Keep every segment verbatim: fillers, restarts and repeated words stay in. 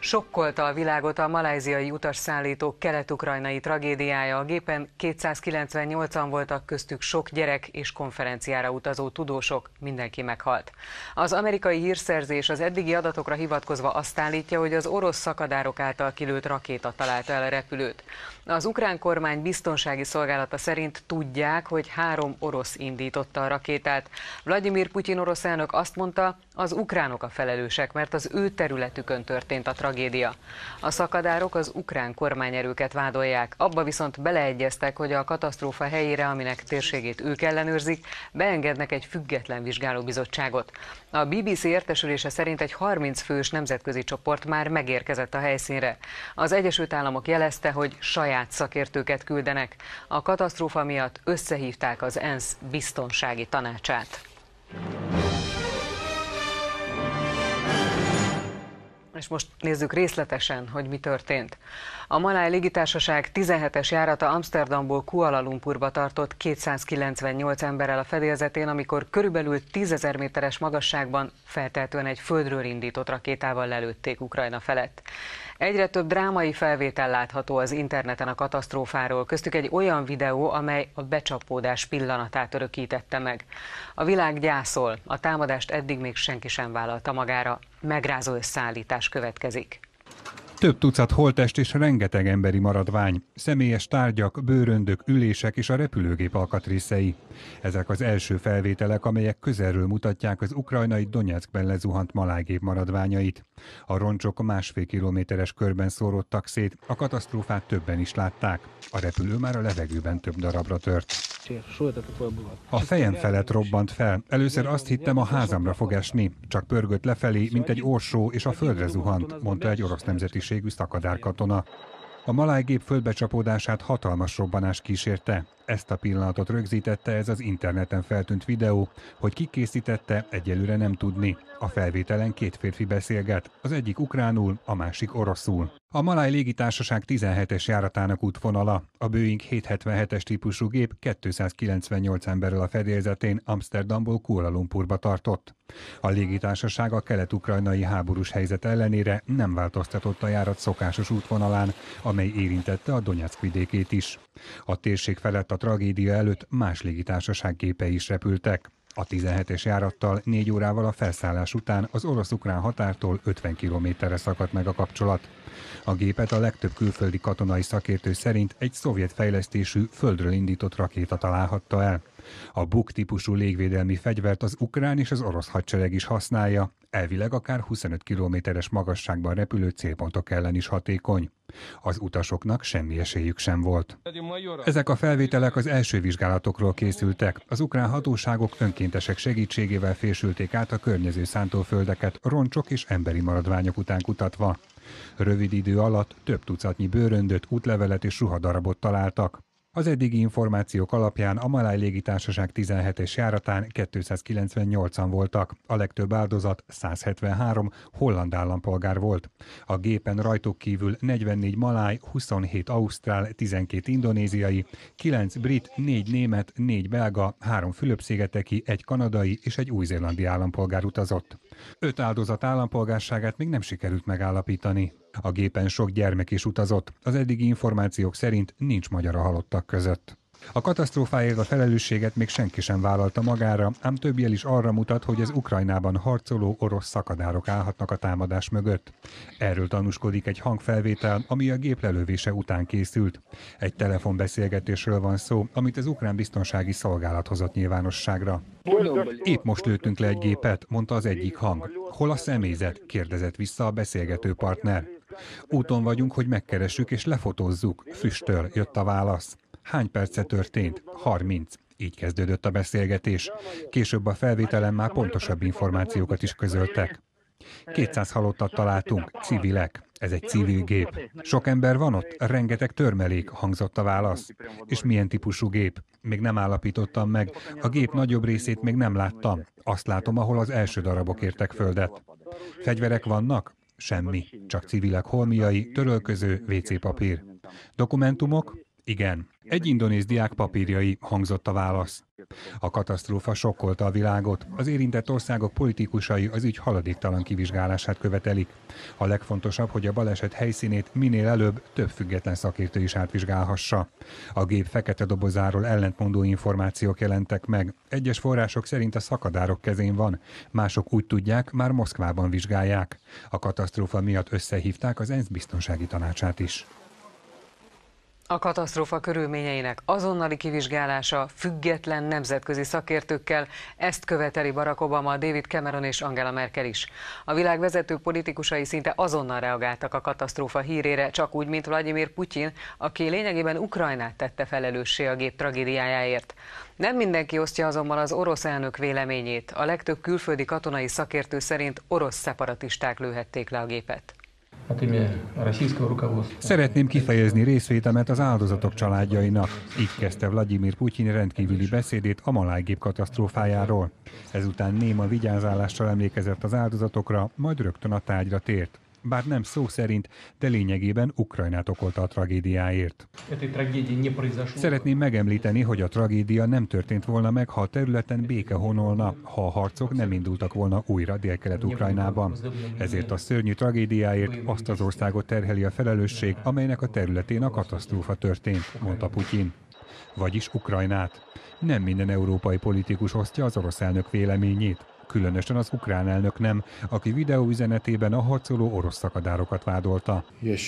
Sokkolta a világot a malajziai utasszállítók kelet-ukrajnai tragédiája. A gépen kétszázkilencvennyolcan voltak, köztük sok gyerek és konferenciára utazó tudósok, mindenki meghalt. Az amerikai hírszerzés az eddigi adatokra hivatkozva azt állítja, hogy az orosz szakadárok által kilőtt rakéta találta el a repülőt. Az ukrán kormány biztonsági szolgálata szerint tudják, hogy három orosz indította a rakétát. Vladimir Putyin orosz elnök azt mondta, az ukránok a felelősek, mert az ő területükön történt a tragédia. A szakadárok az ukrán kormányerőket vádolják, abba viszont beleegyeztek, hogy a katasztrófa helyére, aminek térségét ők ellenőrzik, beengednek egy független vizsgálóbizottságot. A bé bé cé értesülése szerint egy harminc fős nemzetközi csoport már megérkezett a helyszínre. Az Egyesült Államok jelezte, hogy saját szakértőket küldenek. A katasztrófa miatt összehívták az ENSZ biztonsági tanácsát. És most nézzük részletesen, hogy mi történt. A Maláj légitársaság tizenhetes járata Amsterdamból Kuala Lumpurba tartott kétszázkilencvennyolc emberrel a fedélzetén, amikor körülbelül tízezer méteres magasságban feltehetően egy földről indított rakétával lelőtték Ukrajna felett. Egyre több drámai felvétel látható az interneten a katasztrófáról, köztük egy olyan videó, amely a becsapódás pillanatát örökítette meg. A világ gyászol, a támadást eddig még senki sem vállalta magára. Megrázó összeállítás következik. Több tucat holttest és rengeteg emberi maradvány, személyes tárgyak, bőröndök, ülések és a repülőgép alkatrészei. Ezek az első felvételek, amelyek közelről mutatják az ukrajnai Donyeckben lezuhant malájgép maradványait. A roncsok másfél kilométeres körben szóródtak szét, a katasztrófát többen is látták. A repülő már a levegőben több darabra tört. A fejem felett robbant fel. Először azt hittem, a házamra fog esni. Csak pörgött lefelé, mint egy orsó, és a földre zuhant, mondta egy orosz nemzetiségű szakadárkatona. A malájgép földbecsapódását hatalmas robbanás kísérte. Ezt a pillanatot rögzítette ez az interneten feltűnt videó, hogy ki készítette, egyelőre nem tudni. A felvételen két férfi beszélget, az egyik ukránul, a másik oroszul. A Maláj légitársaság tizenhetes járatának útvonala. A Boeing hétszázhetvenhetes típusú gép kétszázkilencvennyolc emberrel a fedélzetén Amsterdamból Kuala Lumpurba tartott. A légitársaság a kelet-ukrajnai háborús helyzet ellenére nem változtatott a járat szokásos útvonalán, amely érintette a Donyeck vidékét is. A térség felett a tragédia előtt más légitársaság gépei is repültek. A tizenhetes járattal négy órával a felszállás után az orosz-ukrán határtól ötven kilométerre szakadt meg a kapcsolat. A gépet a legtöbb külföldi katonai szakértő szerint egy szovjet fejlesztésű földről indított rakéta találhatta el. A Buk típusú légvédelmi fegyvert az ukrán és az orosz hadsereg is használja, elvileg akár huszonöt kilométeres magasságban repülő célpontok ellen is hatékony. Az utasoknak semmi esélyük sem volt. Ezek a felvételek az első vizsgálatokról készültek. Az ukrán hatóságok önkéntesek segítségével fésülték át a környező szántóföldeket roncsok és emberi maradványok után kutatva. Rövid idő alatt több tucatnyi bőröndöt, útlevelet és ruhadarabot találtak. Az eddigi információk alapján a Maláj légitársaság tizenhetes járatán kétszázkilencvennyolcan voltak, a legtöbb áldozat százhetvenhárom holland állampolgár volt. A gépen rajtuk kívül negyvennégy maláj, huszonhét ausztrál, tizenkét indonéziai, kilenc brit, négy német, négy belga, három Fülöp-szigeteki, egy kanadai és egy új-zélandi állampolgár utazott. Öt áldozat állampolgárságát még nem sikerült megállapítani. A gépen sok gyermek is utazott, az eddigi információk szerint nincs magyar a halottak között. A katasztrófáért a felelősséget még senki sem vállalta magára, ám több jel is arra mutat, hogy az Ukrajnában harcoló orosz szakadárok állhatnak a támadás mögött. Erről tanúskodik egy hangfelvétel, ami a gép lelövése után készült. Egy telefonbeszélgetésről van szó, amit az ukrán biztonsági szolgálat hozott nyilvánosságra. Épp most lőttünk le egy gépet, mondta az egyik hang. Hol a személyzet? Kérdezett vissza a beszélgető partner. Úton vagyunk, hogy megkeressük és lefotózzuk. Füstöl, jött a válasz. Hány perce történt? harminc. Így kezdődött a beszélgetés. Később a felvételen már pontosabb információkat is közöltek. kétszáz halottat találtunk, civilek. Ez egy civil gép. Sok ember van ott? Rengeteg törmelék, hangzott a válasz. És milyen típusú gép? Még nem állapítottam meg. A gép nagyobb részét még nem láttam. Azt látom, ahol az első darabok értek földet. Fegyverek vannak? Semmi. Csak civilek holmiai, törölköző, vé cé papír. Dokumentumok? Igen. Egy indonéz diák papírjai, hangzott a válasz. A katasztrófa sokkolta a világot. Az érintett országok politikusai az ügy haladéktalan kivizsgálását követelik. A legfontosabb, hogy a baleset helyszínét minél előbb több független szakértő is átvizsgálhassa. A gép fekete dobozáról ellentmondó információk jelentek meg. Egyes források szerint a szakadárok kezén van, mások úgy tudják, már Moszkvában vizsgálják. A katasztrófa miatt összehívták az ENSZ biztonsági tanácsát is. A katasztrófa körülményeinek azonnali kivizsgálása független nemzetközi szakértőkkel, ezt követeli Barack Obama, David Cameron és Angela Merkel is. A világ vezető politikusai szinte azonnal reagáltak a katasztrófa hírére, csak úgy, mint Vladimir Putyin, aki lényegében Ukrajnát tette felelőssé a gép tragédiájáért. Nem mindenki osztja azonban az orosz elnök véleményét. A legtöbb külföldi katonai szakértő szerint orosz szeparatisták lőhették le a gépet. Szeretném kifejezni részvétemet az áldozatok családjainak. Így kezdte Vladimir Putyin rendkívüli beszédét a malájgép katasztrófájáról. Ezután néma vigyázálással emlékezett az áldozatokra, majd rögtön a tárgyra tért. Bár nem szó szerint, de lényegében Ukrajnát okolta a tragédiáért. Szeretném megemlíteni, hogy a tragédia nem történt volna meg, ha a területen béke honolna, ha a harcok nem indultak volna újra Délkelet-Ukrajnában. Ezért a szörnyű tragédiáért azt az országot terheli a felelősség, amelynek a területén a katasztrófa történt, mondta Putyin. Vagyis Ukrajnát. Nem minden európai politikus osztja az orosz elnök véleményét. Különösen az ukrán elnök nem, aki videóüzenetében a harcoló orosz szakadárokat vádolta.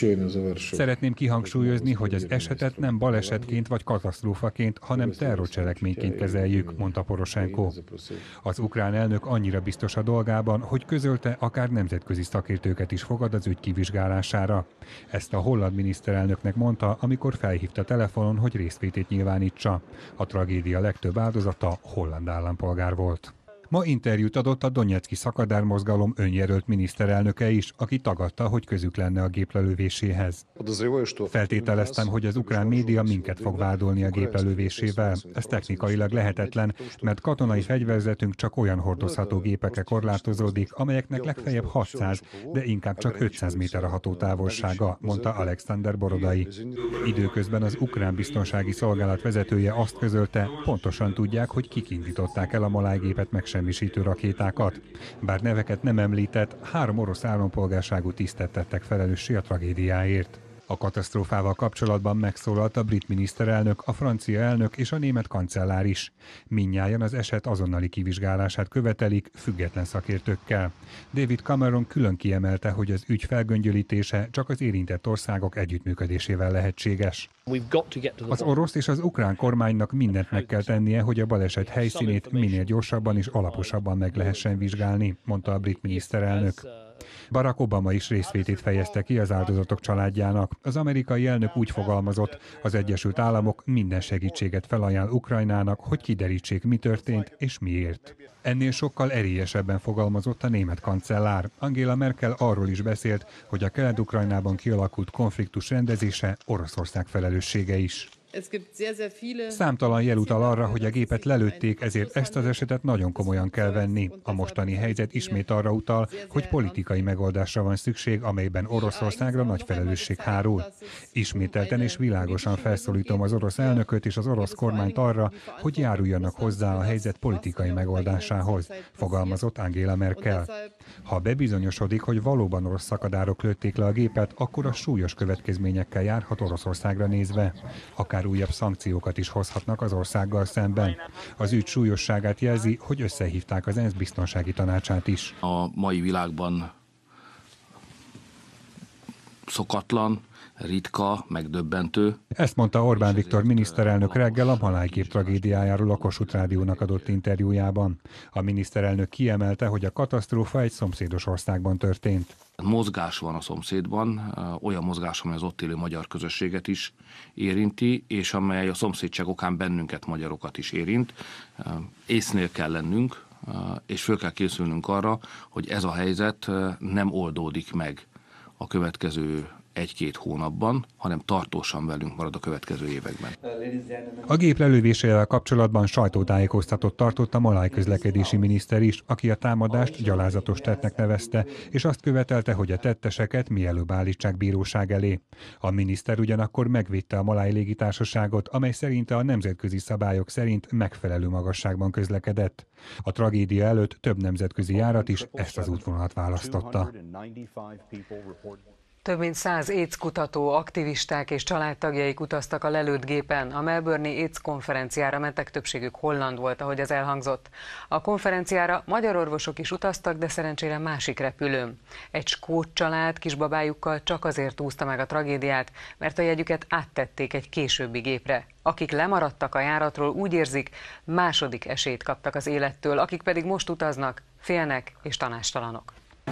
Szeretném kihangsúlyozni, hogy az esetet nem balesetként vagy katasztrófaként, hanem terrorcselekményként kezeljük, mondta Poroshenko. Az ukrán elnök annyira biztos a dolgában, hogy közölte, akár nemzetközi szakértőket is fogad az ügy kivizsgálására. Ezt a holland miniszterelnöknek mondta, amikor felhívta telefonon, hogy részvétét nyilvánítsa. A tragédia legtöbb áldozata holland állampolgár volt. Ma interjút adott a Donetszki szakadármozgalom önjelölt miniszterelnöke is, aki tagadta, hogy közük lenne a gép lelövéséhez. Feltételeztem, hogy az ukrán média minket fog vádolni a gép lelövésével. Ez technikailag lehetetlen, mert katonai fegyverzetünk csak olyan hordozható gépekre korlátozódik, amelyeknek legfeljebb hatszáz, de inkább csak ötszáz méter a hatótávolsága, mondta Alexander Borodai. Időközben az ukrán biztonsági szolgálat vezetője azt közölte, pontosan tudják, hogy kik indították el a malájgépet meg semmisítő rakétákat. Bár neveket nem említett, három orosz állampolgárságú tisztet tettek felelőssé a tragédiáért. A katasztrófával kapcsolatban megszólalt a brit miniszterelnök, a francia elnök és a német kancellár is. Mindnyájan az eset azonnali kivizsgálását követelik, független szakértőkkel. David Cameron külön kiemelte, hogy az ügy felgöngyölítése csak az érintett országok együttműködésével lehetséges. Az orosz és az ukrán kormánynak mindent meg kell tennie, hogy a baleset helyszínét minél gyorsabban és alaposabban meg lehessen vizsgálni, mondta a brit miniszterelnök. Barack Obama is részvétét fejezte ki az áldozatok családjának. Az amerikai elnök úgy fogalmazott, az Egyesült Államok minden segítséget felajánl Ukrajnának, hogy kiderítsék, mi történt és miért. Ennél sokkal erélyesebben fogalmazott a német kancellár. Angela Merkel arról is beszélt, hogy a Kelet-Ukrajnában kialakult konfliktus rendezése Oroszország felelőssége is. Számtalan jel utal arra, hogy a gépet lelőtték, ezért ezt az esetet nagyon komolyan kell venni. A mostani helyzet ismét arra utal, hogy politikai megoldásra van szükség, amelyben Oroszországra nagy felelősség hárul. Ismételten és világosan felszólítom az orosz elnököt és az orosz kormányt arra, hogy járuljanak hozzá a helyzet politikai megoldásához, fogalmazott Angela Merkel. Ha bebizonyosodik, hogy valóban orosz szakadárok lőtték le a gépet, akkor a súlyos következményekkel járhat Oroszországra nézve. Akár újabb szankciókat is hozhatnak az országgal szemben. Az ügy súlyosságát jelzi, hogy összehívták az ENSZ biztonsági tanácsát is. A mai világban szokatlan, ritka, megdöbbentő. Ezt mondta Orbán Viktor miniszterelnök reggel a malájgép tragédiájáról a Kossuth Rádiónak adott interjújában. A miniszterelnök kiemelte, hogy a katasztrófa egy szomszédos országban történt. Mozgás van a szomszédban, olyan mozgás, amely az ott élő magyar közösséget is érinti, és amely a szomszédság okán bennünket, magyarokat is érint. Észnél kell lennünk, és föl kell készülnünk arra, hogy ez a helyzet nem oldódik meg a következő egy-két hónapban, hanem tartósan velünk marad a következő években. A gép lelövésével kapcsolatban sajtótájékoztatót tartott a malaj közlekedési miniszter is, aki a támadást gyalázatos tettnek nevezte, és azt követelte, hogy a tetteseket mielőbb állítsák bíróság elé. A miniszter ugyanakkor megvédte a malaj légitársaságot, amely szerinte a nemzetközi szabályok szerint megfelelő magasságban közlekedett. A tragédia előtt több nemzetközi járat is ezt az útvonalat választotta. Több mint száz AIDS kutató, aktivisták és családtagjaik utaztak a lelőtt gépen. A melbourne-i AIDS konferenciára mentek, többségük holland volt, ahogy ez elhangzott. A konferenciára magyar orvosok is utaztak, de szerencsére másik repülőn. Egy skót család kisbabájukkal csak azért úszta meg a tragédiát, mert a jegyüket áttették egy későbbi gépre. Akik lemaradtak a járatról, úgy érzik, második esélyt kaptak az élettől, akik pedig most utaznak, félnek és tanástalanok.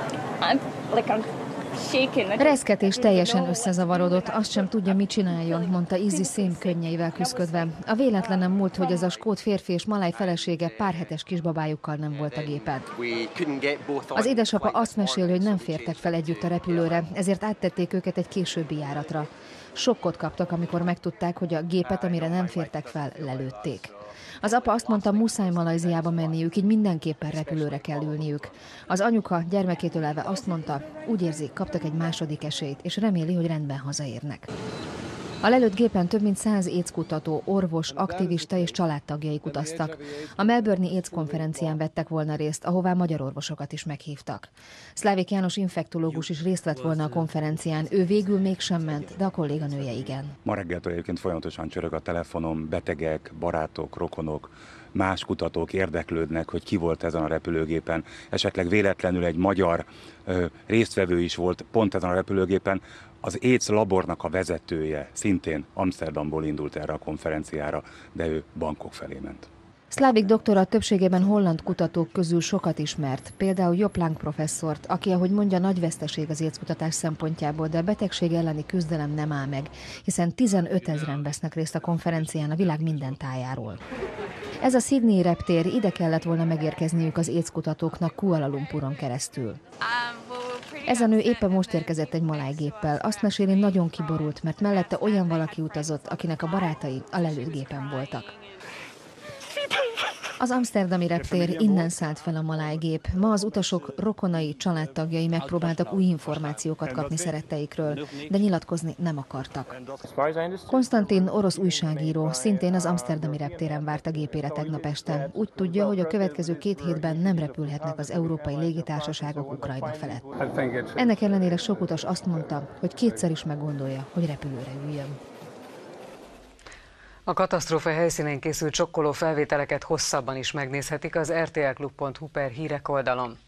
Reszket és teljesen összezavarodott, azt sem tudja, mit csináljon, mondta Izzy szém könnyeivel küszködve. A véletlenem múlt, hogy ez a skót férfi és malaj felesége pár hetes kisbabájukkal nem volt a gépen. Az édesapa azt mesél, hogy nem fértek fel együtt a repülőre, ezért áttették őket egy későbbi járatra. Sokkot kaptak, amikor megtudták, hogy a gépet, amire nem fértek fel, lelőtték. Az apa azt mondta, muszáj Malajziába menniük, így mindenképpen repülőre kell ülniük. Az anyuka gyermekétől elve azt mondta, úgy érzik, kaptak egy második esélyt, és reméli, hogy rendben hazaérnek. A lelőtt gépen több mint száz AIDS kutató, orvos, aktivista és családtagjaik utaztak. A melbourne-i AIDS konferencián vettek volna részt, ahová magyar orvosokat is meghívtak. Szlávik János infektológus is részt vett volna a konferencián, ő végül mégsem ment, de a kolléganője igen. Ma reggeltől egyébként folyamatosan csörög a telefonom, betegek, barátok, rokonok, más kutatók érdeklődnek, hogy ki volt ezen a repülőgépen. Esetleg véletlenül egy magyar ö, résztvevő is volt pont ezen a repülőgépen. Az AIDS labornak a vezetője szintén Amsterdamból indult erre a konferenciára, de ő Bangkok felé ment. Szlávik doktora többségében holland kutatók közül sokat ismert, például Job Lange professzort, aki, ahogy mondja, nagy veszteség az AIDS kutatás szempontjából, de a betegség elleni küzdelem nem áll meg, hiszen tizenötezren vesznek részt a konferencián a világ minden tájáról. Ez a Sydney reptér, ide kellett volna megérkezniük az AIDS kutatóknak Kuala Lumpuron keresztül. Ez a nő éppen most érkezett egy malaj géppel. Azt meséli, nagyon kiborult, mert mellette olyan valaki utazott, akinek a barátai a lelőtt gépen voltak. Az amszterdami reptér, innen szállt fel a malaj gép. Ma az utasok rokonai, családtagjai megpróbáltak új információkat kapni szeretteikről, de nyilatkozni nem akartak. Konstantin orosz újságíró szintén az amszterdami reptéren várt a gépére tegnap este. Úgy tudja, hogy a következő két hétben nem repülhetnek az európai légitársaságok Ukrajna felett. Ennek ellenére sok utas azt mondta, hogy kétszer is meggondolja, hogy repülőre üljön. A katasztrófa helyszínén készült sokkoló felvételeket hosszabban is megnézhetik az er té el klub pont hu per hírek oldalon.